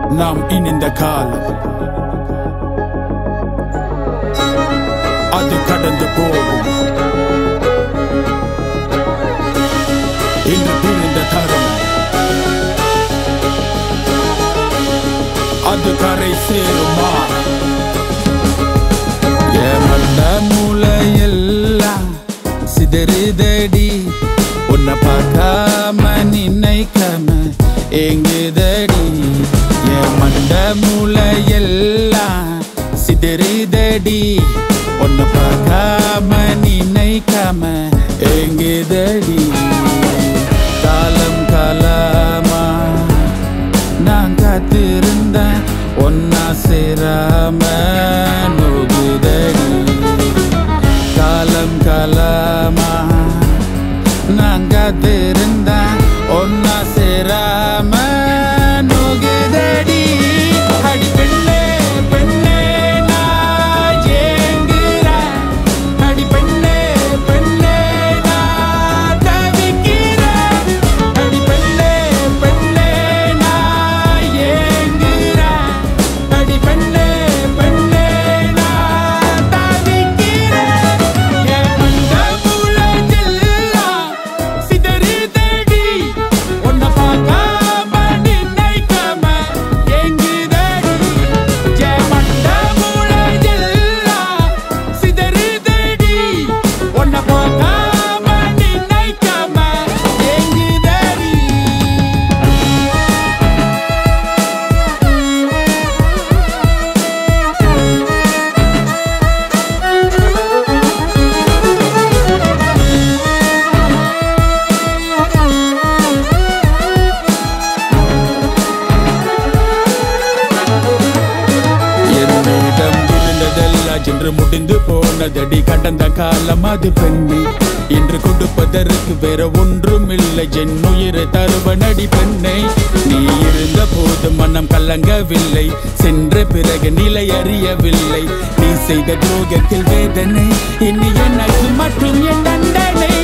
நாம் இணைந்த காலம் அது கடந்து போகும். இன்று பிரிந்த தரம் அது கரை சேருமா? ஏமண்ட மூளையெல்லாம் சிதறுதடி, உன்னை பார்க்காம நினைக்காம எங்குதடி. ஏமண்ட மூளையெல்லாம் சிதறுதடி, உன்னை பார்க்காம நினைக்காம எங்குதடி. காலம் காலமா நான் காத்திருந்தேன், ஒன்னா சேராம நோகுதடி. காலம் காலமா நான் காத்திருந்தேன், ஒன்னா சேராம நோகுதடி. அடி பெண்ணே பெண்ணே நான் ஏங்குறேன், அடி பெண்ணே பெண்ணே நான் தவிக்கிறேன். அடி பெண்ணே பெண்ணே நான் ஏங்குறேன், அடி பெண்ணே பெண்ணே நான் தவிக்கிறேன். ஏமண்ட மூளையெல்லாம் சிதறுதடி, உன்னை பார்க்காம நினைக்காம எங்குதடி. ஏமண்ட மூளையெல்லாம் சிதறுதடி, உன்னை பார்க்காம நினைக்காம எங்குதடி. என்னிடம் இருந்ததெல்லாம் சென்று முடிந்து போனதடி, கடந்த காலம் அது பெண்ணே. இன்று கொடுப்பதற்கு வேற ஒன்றும் இல்லை, என் உயிரை தருவனடி பெண்ணே. நீ இருந்த போது மனம் கலங்கவில்லை, சென்ற பிறகு நிலை அறியவில்லை. நீ செய்த துரோகத்தில் வேதனை, இனி எனக்கு மற்றும் என் தண்டனை.